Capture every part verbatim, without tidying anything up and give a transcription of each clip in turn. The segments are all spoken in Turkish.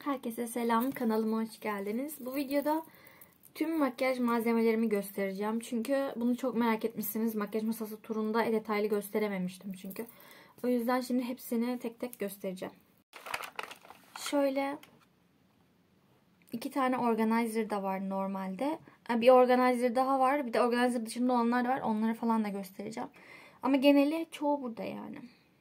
Herkese selam, kanalıma hoş geldiniz. Bu videoda tüm makyaj malzemelerimi göstereceğim. Çünkü bunu çok merak etmişsiniz. Makyaj masası turunda detaylı gösterememiştim çünkü. O yüzden şimdi hepsini tek tek göstereceğim. Şöyle iki tane organizer da var normalde. Bir organizer daha var. Bir de organizer dışında olanlar da var. Onları falan da göstereceğim. Ama geneli çoğu burada yani.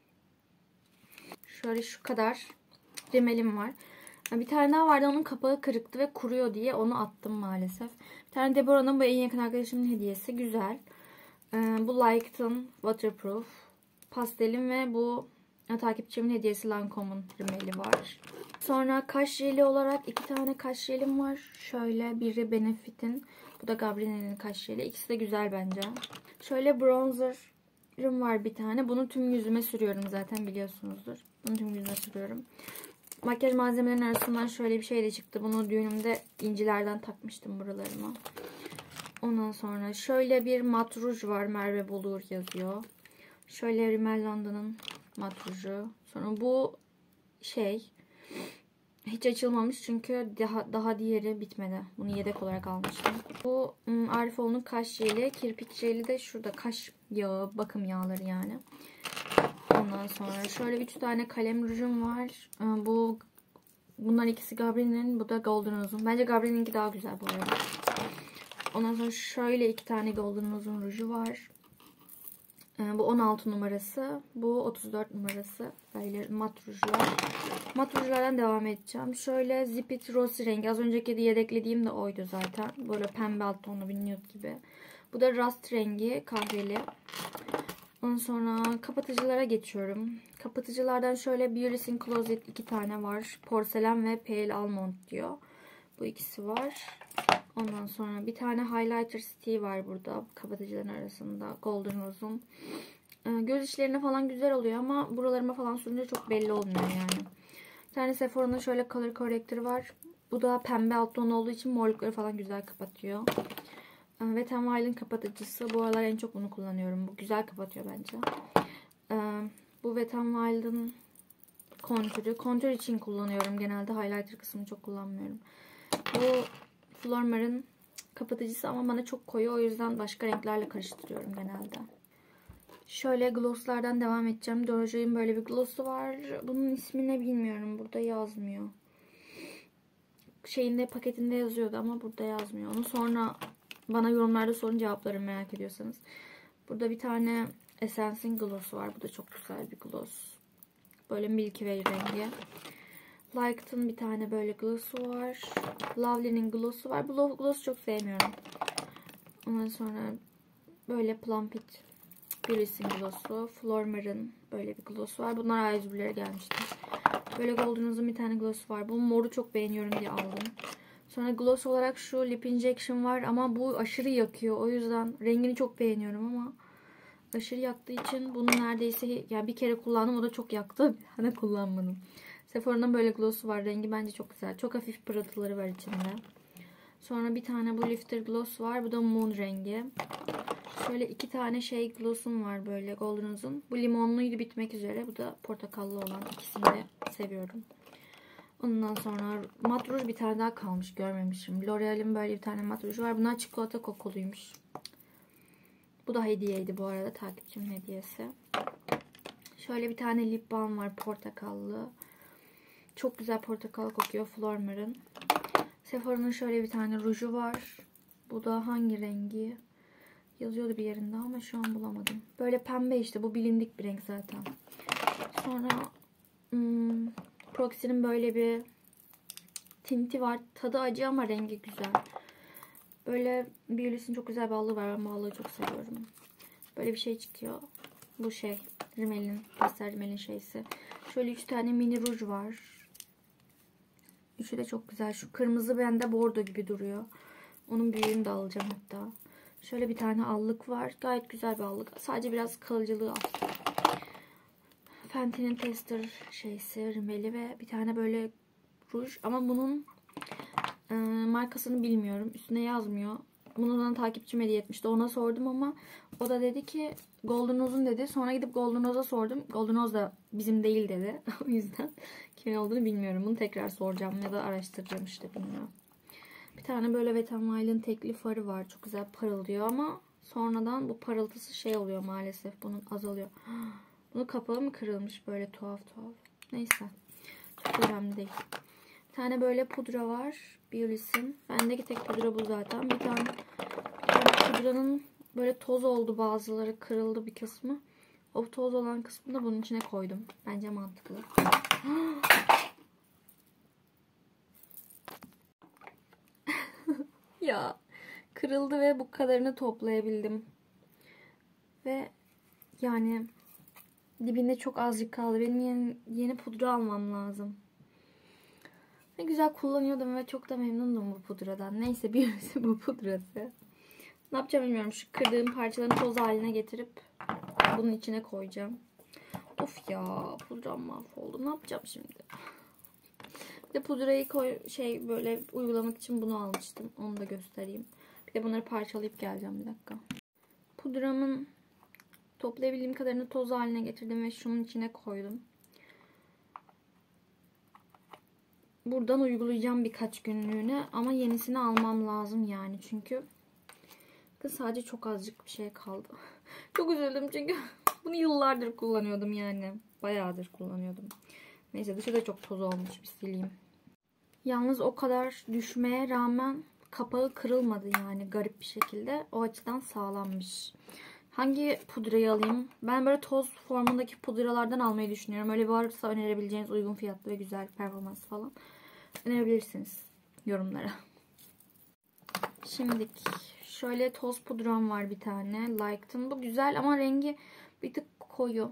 Şöyle şu kadar rimelim var. Bir tane daha vardı, onun kapağı kırıktı ve kuruyor diye onu attım maalesef. Bir tane Deborah'nın, bu en yakın arkadaşımın hediyesi. Güzel. Ee, bu Like'ın Waterproof pastelim ve bu takipçimin hediyesi Lancome'un rimeli var. Sonra kaş jeli olarak iki tane kaş jelim var. Şöyle biri Benefit'in, bu da Gabrielle'nin kaş jeli. İkisi de güzel bence. Şöyle bronzer'ım var bir tane. Bunu tüm yüzüme sürüyorum, zaten biliyorsunuzdur. Bunu tüm yüzüme sürüyorum. Makyaj malzemelerinin arasından şöyle bir şey de çıktı. Bunu düğünümde incilerden takmıştım buralarıma. Ondan sonra şöyle bir mat ruj var. Merve Bulur yazıyor. Şöyle Rimmel London'ın mat ruju. Sonra bu şey hiç açılmamış çünkü daha daha diğeri bitmedi. Bunu yedek olarak almıştım. Bu Arifoğlu'nun kaş jeli. Kirpik jeli de şurada, kaş yağı, bakım yağları yani. Ondan sonra şöyle üç tane kalem rujum var. Bu bunlar ikisi Gabrielle'nin, bu da Golden Rose'un. Bence Gabrielle'ninki daha güzel bu arada. Ondan sonra şöyle iki tane Golden Rose'un ruju var. Bu on altı numarası, bu otuz dört numarası. Böyle mat rujlar. Mat rujlardan devam edeceğim. Şöyle Zip-It Rosy rengi. Az önceki yedeklediğim de oydu zaten. Böyle pembe alt tonlu bir nude gibi. Bu da Rust rengi, kahveli. Ondan sonra kapatıcılara geçiyorum. Kapatıcılardan şöyle Beauty in Closet iki tane var. Porselen ve Pale Almond diyor. Bu ikisi var. Ondan sonra bir tane Highlighter Stick var burada. Kapatıcıların arasında. Golden Rose'un. Göz içlerine falan güzel oluyor ama buralarıma falan sürünce çok belli olmuyor yani. Bir tane Sephora'nın şöyle Color Corrector var. Bu da pembe alt ton olduğu için morlukları falan güzel kapatıyor. Wet n Wild'in kapatıcısı. Bu aralar en çok bunu kullanıyorum. Bu güzel kapatıyor bence. Bu Wet n Wild'in kontürü. Kontür için kullanıyorum genelde. Highlighter kısmını çok kullanmıyorum. Bu Flormar'ın kapatıcısı ama bana çok koyu. O yüzden başka renklerle karıştırıyorum genelde. Şöyle glosslardan devam edeceğim. Dorjo'nun böyle bir glossu var. Bunun ismini bilmiyorum. Burada yazmıyor. Şeyinde, paketinde yazıyordu ama burada yazmıyor. Onu sonra bana yorumlarda sorun, cevaplarım merak ediyorsanız. Burada bir tane Essence'in glossu var. Bu da çok güzel bir gloss. Böyle Milky Way rengi. Like'ın bir tane böyle glossu var. Lovely'nin glossu var. Bu glossu çok sevmiyorum. Ondan sonra böyle Plumpit Beauty'sin glossu. Flormar'ın böyle bir glossu var. Bunlar A yüz birlere gelmişti. Böyle Golden Rose'un bir tane glossu var. Bu moru çok beğeniyorum diye aldım. Sonra gloss olarak şu Lip Injection var ama bu aşırı yakıyor. O yüzden rengini çok beğeniyorum ama aşırı yaktığı için bunu neredeyse ya bir kere kullandım, o da çok yaktı. Bir tane kullanmadım. Sephora'nın böyle glossu var. Rengi bence çok güzel. Çok hafif pırıltıları var içinde. Sonra bir tane bu Lifter Gloss var. Bu da Moon rengi. Şöyle iki tane şey glossum var böyle Golden Rose'un. Bu limonluydu, bitmek üzere. Bu da portakallı olan. İkisini de seviyorum. Ondan sonra mat ruj bir tane daha kalmış, görmemişim. L'Oreal'in böyle bir tane mat ruju var. Bunlar çikolata kokuluymuş. Bu da hediyeydi bu arada, takipçimin hediyesi. Şöyle bir tane lip balm var, portakallı. Çok güzel portakal kokuyor, Flormar'ın. Sephora'nın şöyle bir tane ruju var. Bu da hangi rengi? Yazıyordu bir yerinde ama şu an bulamadım. Böyle pembe işte, bu bilindik bir renk zaten. Sonra hmm, Proxy'nin böyle bir tinti var. Tadı acı ama rengi güzel. Böyle Beauty'sin çok güzel bir allığı var. Ben bu allığı çok seviyorum. Böyle bir şey çıkıyor. Bu şey Rimmel'in, pastel Rimmel'in şeysi. Şöyle üç tane mini ruj var. Üçü de çok güzel. Şu kırmızı bende bordo gibi duruyor. Onun büyüğünü de alacağım hatta. Şöyle bir tane allık var. Gayet güzel bir allık. Sadece biraz kalıcılığı az. Fenty'nin Tester şeysi, rimeli ve bir tane böyle ruj. Ama bunun e, markasını bilmiyorum. Üstüne yazmıyor. bunu bana takipçim hediye etmişti. Ona sordum ama o da dedi ki Golden Rose'un dedi. Sonra gidip Golden Rose'a sordum. Golden Rose da bizim değil dedi. O yüzden kimin olduğunu bilmiyorum. Bunu tekrar soracağım ya da araştıracağım işte, bilmiyorum. Bir tane böyle Wet n Wild'ın tekli farı var. Çok güzel parıldıyor ama sonradan bu parıltısı şey oluyor maalesef. Bunun azalıyor. Bunun kapağı mı kırılmış böyle tuhaf tuhaf. Neyse. Çok önemli değil. Bir tane böyle pudra var. Biolis'in. Bendeki tek pudra bu zaten. Bir tane, bir tane pudranın böyle toz oldu, bazıları kırıldı bir kısmı. O toz olan kısmını da bunun içine koydum. Bence mantıklı. Ya kırıldı ve bu kadarını toplayabildim. Ve yani dibinde çok azıcık kaldı. Benim yeni, yeni pudra almam lazım. Ne güzel kullanıyordum ve çok da memnundum bu pudradan. Neyse, birisi bu pudrası. Ne yapacağım bilmiyorum. Şu kırdığım parçalarını toz haline getirip bunun içine koyacağım. Of ya, pudram mahvoldu. Ne yapacağım şimdi? Bir de pudrayı koy, şey böyle uygulamak için bunu almıştım. Onu da göstereyim. Bir de bunları parçalayıp geleceğim bir dakika. Pudramın toplayabildiğim kadarını toz haline getirdim ve şunun içine koydum. Buradan uygulayacağım birkaç günlüğüne ama yenisini almam lazım yani, çünkü sadece çok azıcık bir şey kaldı. Çok üzüldüm çünkü bunu yıllardır kullanıyordum yani. Bayağıdır kullanıyordum. Neyse, dışı da çok toz olmuş, bir sileyim. Yalnız o kadar düşmeye rağmen kapağı kırılmadı yani, garip bir şekilde. O açıdan sağlammış. Hangi pudrayı alayım? Ben böyle toz formundaki pudralardan almayı düşünüyorum. Öyle varsa önerebileceğiniz uygun fiyatlı ve güzel performans falan önerebilirsiniz yorumlara. Şimdi şöyle toz pudram var bir tane. Like'tın. Bu güzel ama rengi bir tık koyu.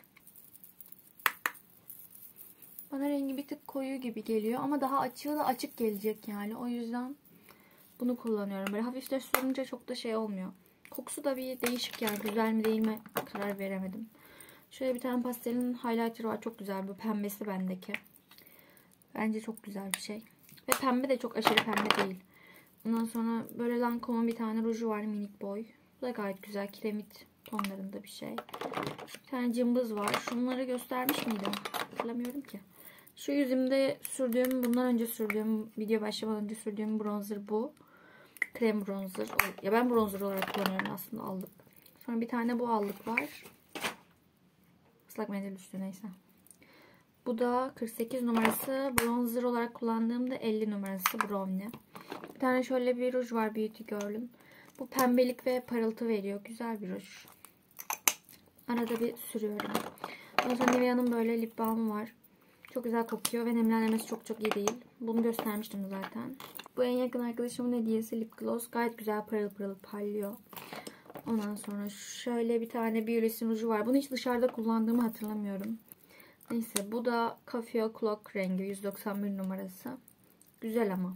Bana rengi bir tık koyu gibi geliyor ama daha açığı da açık gelecek yani. O yüzden bunu kullanıyorum. Böyle hafif de sürünce çok da şey olmuyor. Kokusu da bir değişik yani. Güzel mi değil mi karar veremedim. Şöyle bir tane pastelin highlighter var. Çok güzel. Bu pembesi bendeki. Bence çok güzel bir şey. Ve pembe de çok aşırı pembe değil. Ondan sonra böyle Lancome'un bir tane ruju var, minik boy. Bu da gayet güzel. Kiremit tonlarında bir şey. Bir tane cımbız var. Şunları göstermiş miydim? Hatırlamıyorum ki. Şu yüzümde sürdüğüm, bundan önce sürdüğüm, video başlamadan önce sürdüğüm bronzer bu. Krem bronzer. Ya ben bronzer olarak kullanıyorum aslında, aldık. Sonra bir tane bu aldık var. Islak mendil üstü, neyse. Bu da kırk sekiz numarası. Bronzer olarak kullandığım da elli numarası Brownie. Bir tane şöyle bir ruj var, Beauty Girl'ün. Bu pembelik ve parıltı veriyor. Güzel bir ruj. Arada bir sürüyorum. Ondan sonra Nivea'nın böyle lip balmı var. Çok güzel kokuyor ve nemlenmesi çok çok iyi değil. Bunu göstermiştim zaten. Bu en yakın arkadaşımın hediyesi lip gloss. Gayet güzel parıl parıl parlıyor. Ondan sonra şöyle bir tane Biolis'in ruju var. Bunu hiç dışarıda kullandığımı hatırlamıyorum. Neyse, bu da Cafe O'Clock rengi, yüz doksan bir numarası. Güzel ama.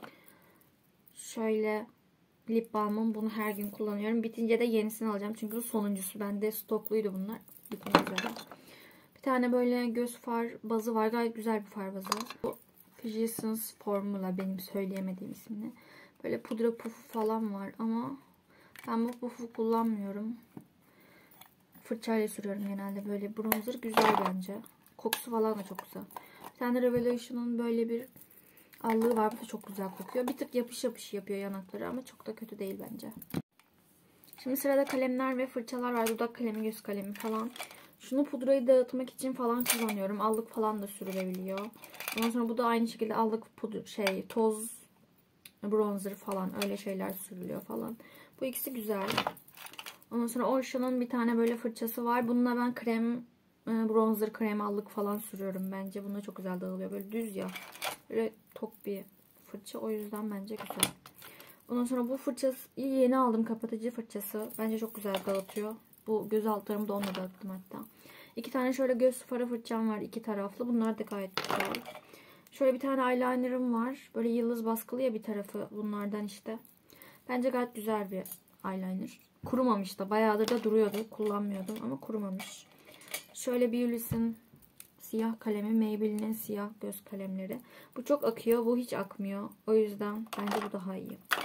Şöyle lip balmım, bunu her gün kullanıyorum. Bitince de yenisini alacağım. Çünkü bu sonuncusu. Bende stokluydu bunlar. Bitmek üzere. Bir tane böyle göz far bazı var. Gayet güzel bir far bazı. Bu Physicians Formula, benim söyleyemediğim isimle. Böyle pudra pufu falan var ama ben bu pufu kullanmıyorum. Fırçayla sürüyorum genelde. Böyle bronzer güzel bence. Kokusu falan da çok güzel. Bir tane Revelation'ın böyle bir allığı var. Bu da çok güzel kokuyor. Bir tık yapış yapış yapıyor yanakları ama çok da kötü değil bence. Şimdi sırada kalemler ve fırçalar var. Dudak kalemi, göz kalemi falan. Şunu pudrayı dağıtmak için falan kullanıyorum. Allık falan da sürülebiliyor. Ondan sonra bu da aynı şekilde allık, pudra, şey, toz, bronzer falan, öyle şeyler sürülüyor falan. Bu ikisi güzel. Ondan sonra Ocean'ın bir tane böyle fırçası var. Bununla ben krem, bronzer, krem, allık falan sürüyorum bence. Bununla çok güzel dağılıyor. Böyle düz ya. Böyle tok bir fırça. O yüzden bence güzel. Ondan sonra bu fırçası yeni aldım. Kapatıcı fırçası. Bence çok güzel dağıtıyor. Bu göz altlarımı da onunla dağıttım hatta. İki tane şöyle göz farı fırçam var. İki taraflı. Bunlar da gayet güzel. Şöyle bir tane eyelinerım var. Böyle yıldız baskılı ya bir tarafı. Bunlardan işte. Bence gayet güzel bir eyeliner. Kurumamış da. Bayağıdır da duruyordu. Kullanmıyordum ama kurumamış. Şöyle bir Ulysses'in siyah kalemi. Maybelline'in siyah göz kalemleri. Bu çok akıyor. Bu hiç akmıyor. O yüzden bence bu daha iyi.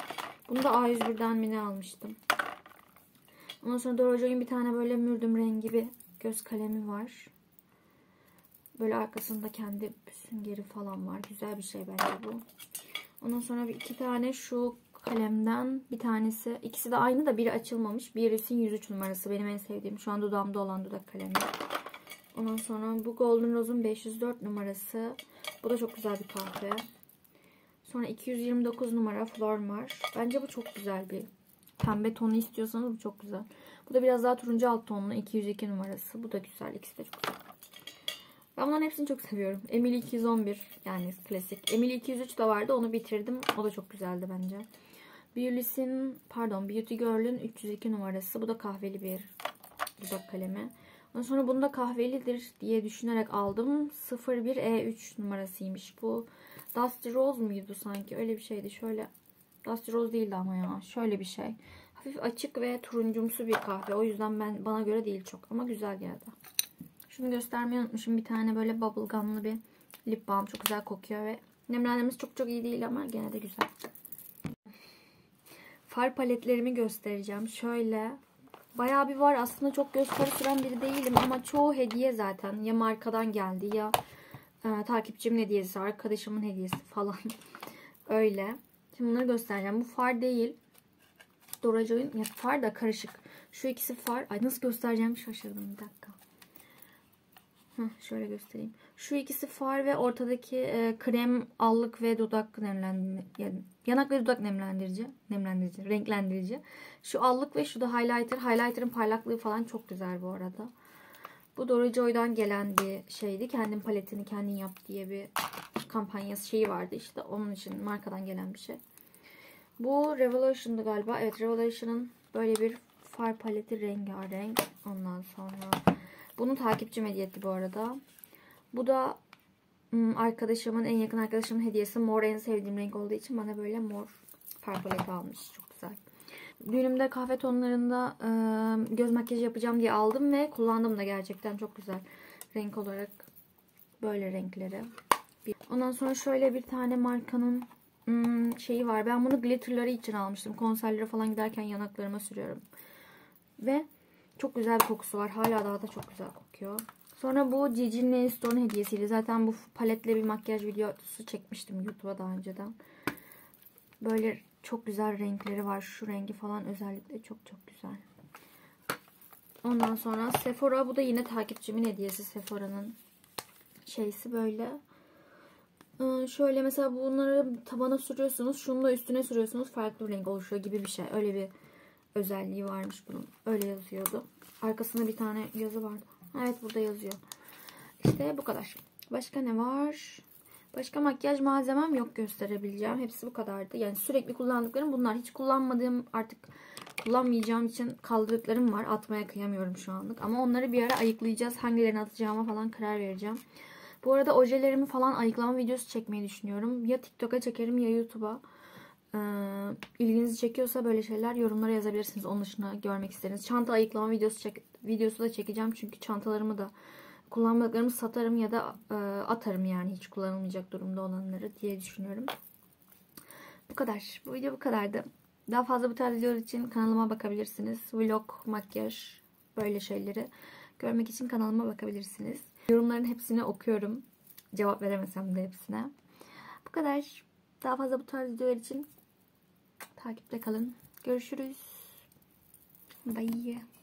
Bunu da A yüz birden mi ne almıştım. Ondan sonra Dora Joy'un bir tane böyle mürdüm rengi bir göz kalemi var. Böyle arkasında kendi süngeri falan var. Güzel bir şey bence bu. Ondan sonra bir iki tane şu kalemden bir tanesi. İkisi de aynı da biri açılmamış. Birisi yüz üç numarası. Benim en sevdiğim. Şu an dudağımda olan dudak kalemi. Ondan sonra bu Golden Rose'un beş yüz dört numarası. Bu da çok güzel bir kahve. Sonra iki yüz yirmi dokuz numara Flormar. Bence bu çok güzel bir pembe tonu istiyorsanız bu çok güzel. Bu da biraz daha turuncu alt tonlu iki yüz iki numarası. Bu da güzel. İkisi de çok güzel. Ben bunların hepsini çok seviyorum. Emily iki yüz on bir yani klasik. Emily iki yüz üç de vardı. Onu bitirdim. O da çok güzeldi bence. Beauty'sin pardon Beauty Girl'ün üç yüz iki numarası. Bu da kahveli bir dudak kalemi. Ondan sonra bunu da kahvelidir diye düşünerek aldım. sıfır bir E üç numarasıymış. Bu Dusty Rose muydu sanki? Öyle bir şeydi. Şöyle Dusty Rose değildi ama ya. Şöyle bir şey. Hafif açık ve turuncumsu bir kahve. O yüzden ben bana göre değil çok. Ama güzel geldi. Şunu göstermeyi unutmuşum. Bir tane böyle bubblegum'lı bir lip balm. Çok güzel kokuyor ve nemlendirmesi çok çok iyi değil ama gene de güzel. Far paletlerimi göstereceğim. Şöyle. Bayağı bir var. Aslında çok göz karıştıran biri değilim ama çoğu hediye zaten. Ya markadan geldi ya e, takipçimin hediyesi, arkadaşımın hediyesi falan. Öyle. Şimdi bunları göstereceğim. Bu far değil. Dora Joy'un ya far da karışık. Şu ikisi far. Ay nasıl göstereceğimi şaşırdım. Bir dakika. Heh, şöyle göstereyim. Şu ikisi far ve ortadaki e, krem, allık ve dudak nemlendirici. Yanak ve dudak nemlendirici. Nemlendirici. Renklendirici. Şu allık ve şu da highlighter. Highlighter'ın parlaklığı falan çok güzel bu arada. Bu Dora Joy'dan gelen bir şeydi. Kendin paletini kendin yap diye bir kampanyası şeyi vardı işte. Onun için markadan gelen bir şey. Bu Revolution'dı galiba. Evet, Revolution'ın böyle bir far paleti rengarenk. Ondan sonra bunu takipçim hediye etti bu arada. Bu da arkadaşımın, en yakın arkadaşımın hediyesi. Mor en sevdiğim renk olduğu için bana böyle mor far paleti almış. Çok güzel. Düğünümde kahve tonlarında e, göz makyajı yapacağım diye aldım ve kullandım da gerçekten çok güzel. Renk olarak böyle renkleri. Ondan sonra şöyle bir tane markanın hmm, şeyi var. Ben bunu glitterları için almıştım. Konserlere falan giderken yanaklarıma sürüyorum. Ve çok güzel bir kokusu var. Hala daha da çok güzel kokuyor. Sonra bu Gigi Nail Store'un hediyesiydi. Zaten bu paletle bir makyaj videosu çekmiştim YouTube'a daha önceden. Böyle çok güzel renkleri var. Şu rengi falan özellikle çok çok güzel. Ondan sonra Sephora. Bu da yine takipçimin hediyesi. Sephora'nın şeysi böyle. Ee, şöyle mesela bunları tabana sürüyorsunuz. Şunu da üstüne sürüyorsunuz. Farklı bir renk oluşuyor gibi bir şey. Öyle bir özelliği varmış bunun. Öyle yazıyordu. Arkasında bir tane yazı vardı. Evet, burada yazıyor. İşte bu kadar. Başka ne var? Başka makyaj malzemem yok gösterebileceğim. Hepsi bu kadardı. Yani sürekli kullandıklarım bunlar. Hiç kullanmadığım, artık kullanmayacağım için kaldırdıklarım var. Atmaya kıyamıyorum şu anlık. Ama onları bir ara ayıklayacağız. Hangilerini atacağıma falan karar vereceğim. Bu arada ojelerimi falan ayıklama videosu çekmeyi düşünüyorum. Ya TikTok'a çekerim ya YouTube'a. Ee, ilginizi çekiyorsa böyle şeyler yorumlara yazabilirsiniz. Onun dışında görmek isterseniz. Çanta ayıklama videosu çek videosu da çekeceğim. Çünkü çantalarımı da kullanmadıklarımı satarım ya da e, atarım yani hiç kullanılmayacak durumda olanları diye düşünüyorum. Bu kadar. Bu video bu kadardı. Daha fazla bu tarz videolar için kanalıma bakabilirsiniz. Vlog, makyaj, böyle şeyleri görmek için kanalıma bakabilirsiniz. Yorumların hepsini okuyorum. Cevap veremesem de hepsine. Bu kadar. Daha fazla bu tarz videolar için takipte kalın. Görüşürüz. Bye.